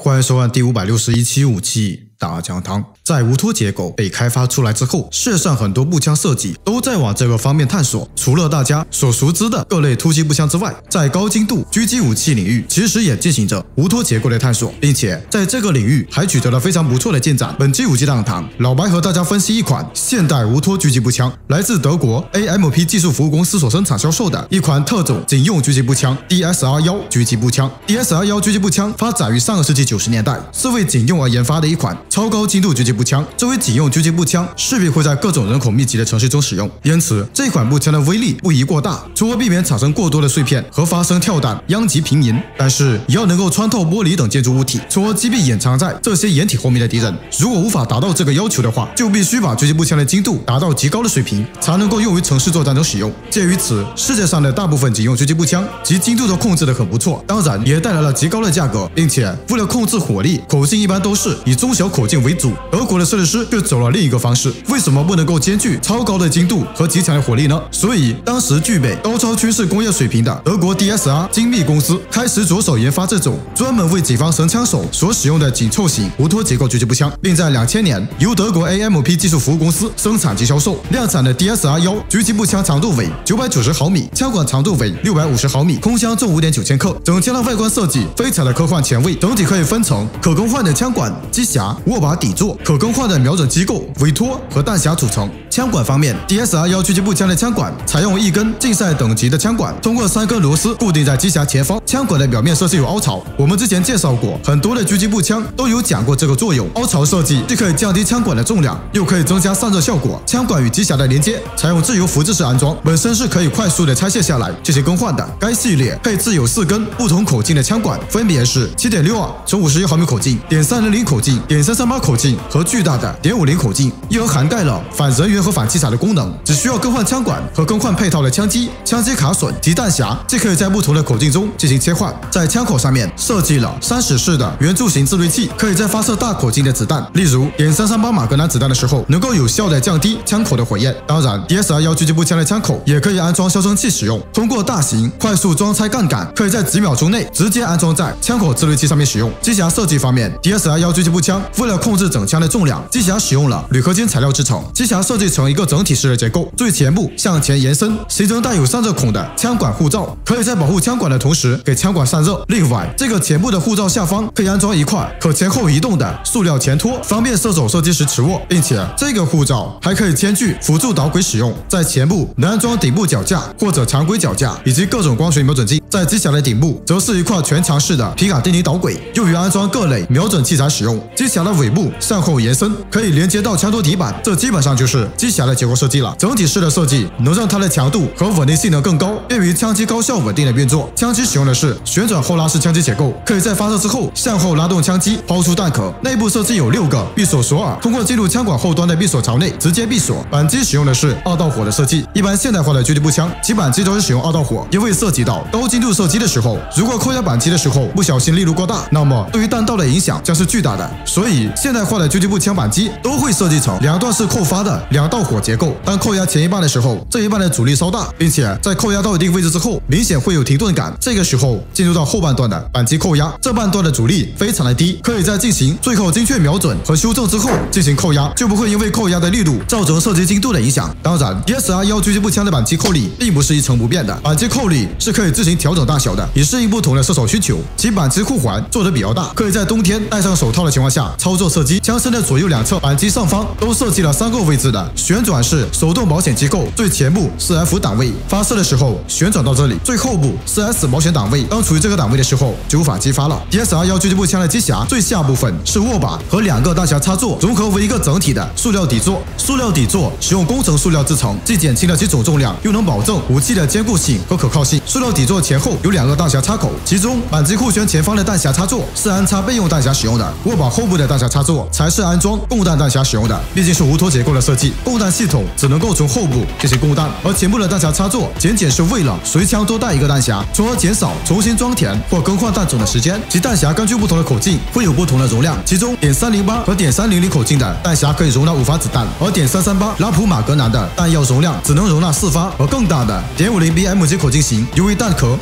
欢迎收看第561期武器大讲堂。在无托结构被开发出来之后，世界上很多步枪设计都在往这个方面探索。除了大家所熟知的各类突击步枪之外，在高精度狙击武器领域，其实也进行着无托结构的探索，并且在这个领域还取得了非常不错的进展。本期武器大讲堂，老白和大家分析一款现代无托狙击步枪，来自德国 AMP 技术服务公司所生产销售的一款特种警用狙击步枪 DSR-1 狙击步枪。DSR-1 狙击步枪发展于上个世纪90年代，是为警用而研发的一款超高精度狙击步枪。作为警用狙击步枪，势必会在各种人口密集的城市中使用，因此这款步枪的威力不宜过大，除了避免产生过多的碎片和发生跳弹殃及平民，但是也要能够穿透玻璃等建筑物体，从而击毙隐藏在这些掩体后面的敌人。如果无法达到这个要求的话，就必须把狙击步枪的精度达到极高的水平，才能够用于城市作战中使用。鉴于此，世界上的大部分警用狙击步枪其精度都控制得很不错，当然也带来了极高的价格，并且为了控制火力，口径一般都是以中小口径为主。德国的设计师却走了另一个方式，为什么不能够兼具超高的精度和极强的火力呢？所以当时具备高超军事工业水平的德国 DSR 精密公司开始着手研发这种专门为己方神枪手所使用的紧凑型无托结构狙击步枪，并在2000年由德国 AMP 技术服务公司生产及销售量产的 DSR-1 狙击步枪，长度为990毫米，枪管长度为650毫米，空箱重5.9千克。整枪的外观设计非常的科幻前卫，整体可以分成可更换的枪管、机匣、握把底座、可更换的瞄准机构、委托和弹匣组成。枪管方面 ，DSR-1 狙击步枪的枪管采用一根竞赛等级的枪管，通过3根螺丝固定在机匣前方。枪管的表面设计有凹槽，我们之前介绍过，很多的狙击步枪都有讲过这个作用。凹槽设计既可以降低枪管的重量，又可以增加散热效果。枪管与机匣的连接采用自由复制式安装，本身是可以快速的拆卸下来进行更换的。该系列配置有4根不同口径的枪管，分别是7.62乘51毫米口径、.300口径、.338口径和巨大的.50口径，因而涵盖了反人员和反器材的功能。只需要更换枪管和更换配套的枪机、枪机卡榫及弹匣，既可以在不同的口径中进行切换。在枪口上面设计了3矢式的圆柱形自滤器，可以在发射大口径的子弹，例如.338马格南子弹的时候，能够有效的降低枪口的火焰。当然 ，DSR-1 狙击步枪的枪口也可以安装消声器使用，通过大型快速装拆杠杆，可以在几秒钟内直接安装在枪口自滤器上面使用。机匣设计方面 ，DSR-1 狙击步枪为了控制整枪的重量，机匣使用了铝合金材料制成，机匣设计成一个整体式的结构，最前部向前延伸，形成带有散热孔的枪管护罩，可以在保护枪管的同时给枪管散热。另外，这个前部的护罩下方可以安装一块可前后移动的塑料前托，方便射手射击时持握，并且这个护罩还可以兼具辅助导轨使用。在前部能安装顶部脚架或者常规脚架以及各种光学瞄准镜，在机匣的顶部则是一块全长式的皮卡丁尼导轨，用于安装各类瞄准器材使用。机匣的尾部向后延伸，可以连接到枪托底板，这基本上就是机匣的结构设计了。整体式的设计能让它的强度和稳定性能更高，便于枪机高效稳定的运作。枪机使用的是旋转后拉式枪机结构，可以在发射之后向后拉动枪机，抛出弹壳。内部设计有6个闭锁锁耳，通过进入枪管后端的闭锁槽内直接闭锁。扳机使用的是2道火的设计，一般现代化的狙击步枪其扳机都是使用2道火，因为涉及到高精度射击的时候，如果扣压扳机的时候不小心力度过大，那么对于弹道的影响将是巨大的。所以现代化的狙击步枪扳机都会设计成2段式扣发的2道火结构。当扣压前一半的时候，这一半的阻力稍大，并且在扣压到一定位置之后，明显会有停顿感。这个时候进入到后半段的扳机扣压，这半段的阻力非常的低，可以在进行最后精确瞄准和修正之后进行扣压，就不会因为扣压的力度造成射击精度的影响。当然 ，DSR-1 狙击步枪的扳机扣力并不是一成不变的，扳机扣力是可以自行调整大小的，以适应不同的射手需求。其扳机护环做得比较大，可以在冬天戴上手套的情况下操作射击。枪身的左右两侧扳机上方都设计了3个位置的旋转式手动保险机构，最前部是 F 档位，发射的时候旋转到这里，最后部是 S 保险档位，当处于这个档位的时候就无法激发了。DSR-1 狙击步枪的机匣最下部分是握把和2个弹匣插座融合为一个整体的塑料底座，塑料底座使用工程塑料制成，既减轻了其总重量，又能保证武器的坚固性和可靠性。塑料底座前后有2个弹匣插口，其中扳机护旋前方的弹匣插座是安插备用弹匣使用的，握把后部的弹匣插座才是安装供弹弹匣使用的。毕竟是无托结构的设计，供弹系统只能够从后部进行供弹，而前部的弹匣插座仅是为了随枪多带一个弹匣，从而减少重新装填或更换弹种的时间。其弹匣根据不同的口径会有不同的容量，其中.308和.300口径的弹匣可以容纳5发子弹，而.338拉普马格南的弹药容量只能容纳4发，而更大的.50B MG口径型，由于弹壳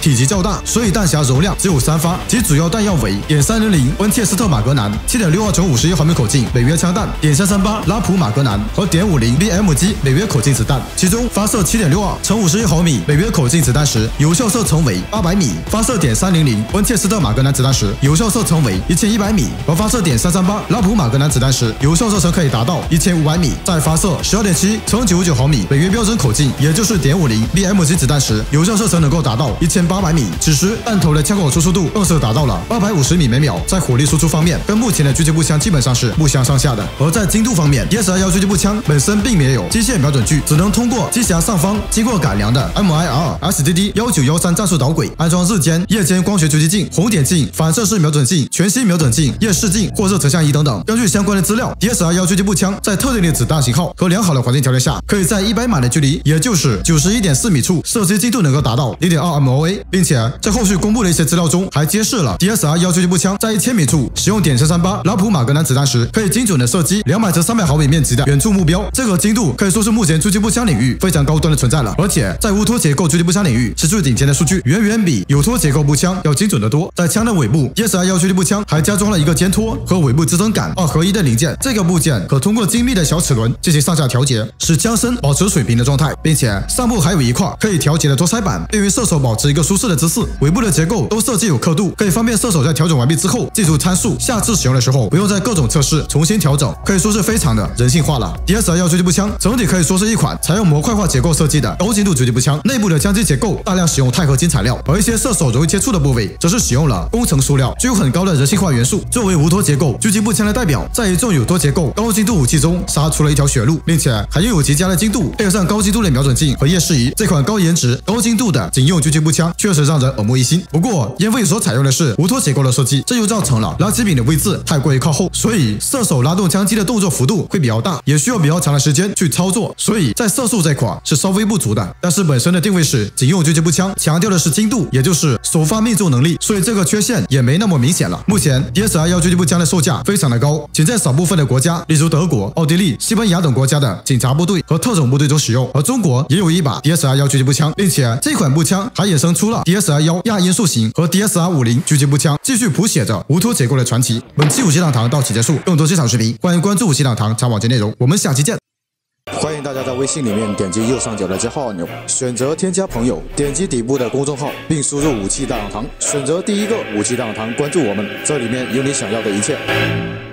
体积较大，所以弹匣容量只有3发，其主要弹药为.300温切斯特马格南7.62乘51毫米口径美约枪弹、.338拉普马格南和.50 BMG 美约口径子弹，其中发射7.62乘51毫米美约口径子弹时，有效射程为800米；发射.300温切斯特马格南子弹时，有效射程为1100米；而发射.338拉普马格南子弹时，有效射程可以达到1500米。再发射12.7乘99毫米美约标准口径，也就是.50 BMG 子弹时，有效射程能够达到1800米。此时弹头的枪口输出度更是达到了850米每秒，在火力输出方面，跟目前的狙击步枪基本上是不相上下的。而在精度方面 ，DSR-1狙击步枪本身并没有机械瞄准具，只能通过机匣上方经过改良的 MIR SDD1913战术导轨，安装日间、夜间光学狙击镜、红点镜、反射式瞄准镜、全息瞄准镜、夜视镜或热成像仪等等。根据相关的资料 ，DSR-1狙击步枪在特定的子弹型号和良好的环境条件下，可以在100码的距离，也就是91.4米处，射击精度能够达到0.2 MOA， 并且在后续公布的一些资料中，还揭示了 DSR-1狙击步枪在1000米处使用.338拉普马格南子弹时，可以精准的射击200乘300毫米面积的远处目标。这个精度可以说是目前狙击步枪领域非常高端的存在了，而且在无托结构狙击步枪领域是最顶尖的数据，远远比有托结构步枪要精准得多。在枪的尾部 ，DSR-1狙击步枪还加装了一个肩托和尾部支撑杆2合1的零件，这个部件可通过精密的小齿轮进行上下调节，使枪身保持水平的状态，并且上部还有一块可以调节的托腮板，便于射手保持一个舒适的姿势。尾部的结构都设计有刻度，可以方便射手在调整完毕之后，记住参数，下次使用的时候不用在各种测试重新调整，可以说是非常的人性化了。DSR-1狙击步枪整体可以说是一款采用模块化结构设计的高精度狙击步枪，内部的枪机结构大量使用钛合金材料，而一些射手容易接触的部位则是使用了工程塑料，具有很高的人性化元素。作为无托结构狙击步枪的代表，在一众有托结构高精度武器中杀出了一条血路，并且还拥有极佳的精度，配合上高精度的瞄准镜和夜视仪，这款高颜值、高精度的警用狙击步枪确实让人耳目一新。不过，因为所采用的是无托结构的设计，这就造成了拉机柄的位置太过于靠后，所以射手拉动枪机的动作幅度会比较大，也需要比较长的时间去操作，所以在射速这块是稍微不足的。但是本身的定位是警用狙击步枪，强调的是精度，也就是首发命中能力，所以这个缺陷也没那么明显了。目前 DSR-1狙击步枪的售价非常的高，仅在少部分的国家，例如德国、奥地利、西班牙等国家的警察部队和特种部队中使用，而中国也有一把 DSR-1狙击步枪，并且这款步枪还衍生出了 DSR-1亚音速型和 DSR-50狙击步枪，继续谱写着无托结构的传奇。本期武器讲堂到此结束，更多精彩视频欢迎关注武器讲堂查网节内容，我们下期见。 欢迎大家在微信里面点击右上角的加号按钮，选择添加朋友，点击底部的公众号，并输入武器大讲堂，选择第一个武器大讲堂，关注我们，这里面有你想要的一切。